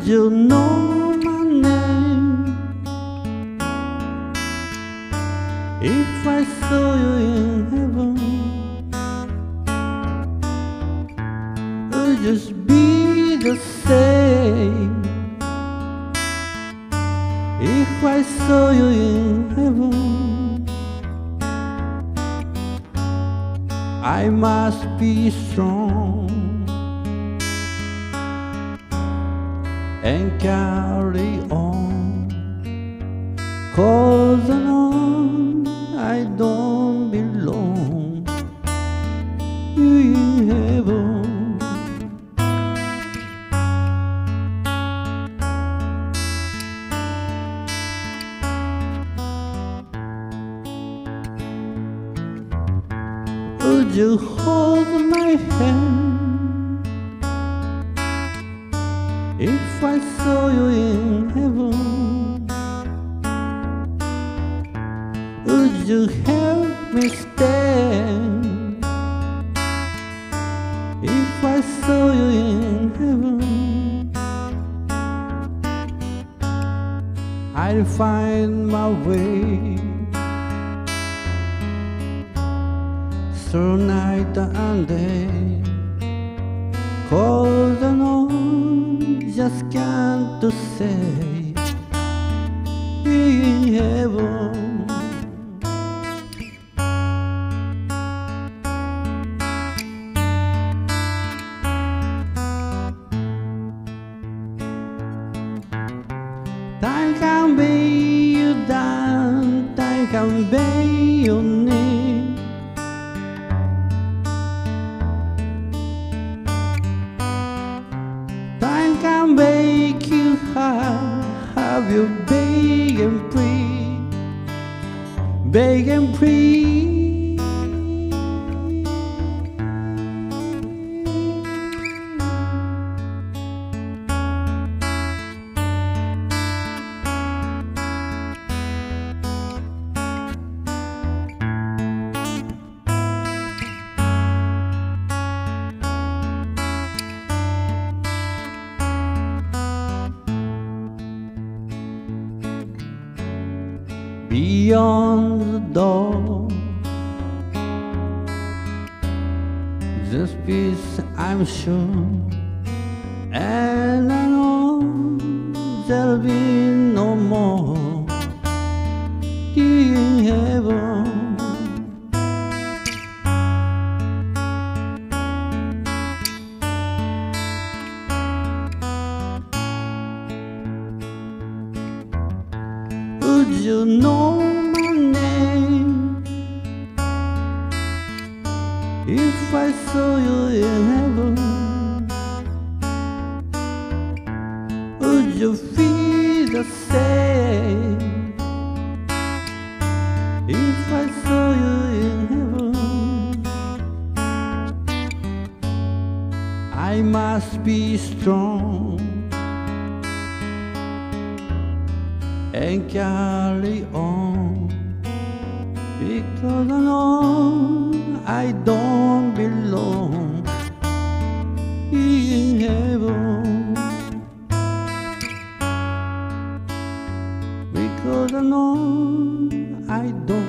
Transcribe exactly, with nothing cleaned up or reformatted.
Would you know my name if I saw you in heaven? Would just be the same if I saw you in heaven? I must be strong and carry on, 'cause I know I don't belong in heaven. Would you hold my hand if I saw you in heaven? Would you help me stand if I saw you in heaven? I'll find my way through night and day, 'cause I know just can't to say in heaven. Time can be you down, time can be your knee. Time can make you high, have you big and free, big and free. Beyond the door, this peace I'm sure, and I know there'll be no more in heaven. Would you know my name if I saw you in heaven? Would you feel the same if I saw you in heaven? I must be strong and carry on, because I know I don't belong in heaven, because I know I don't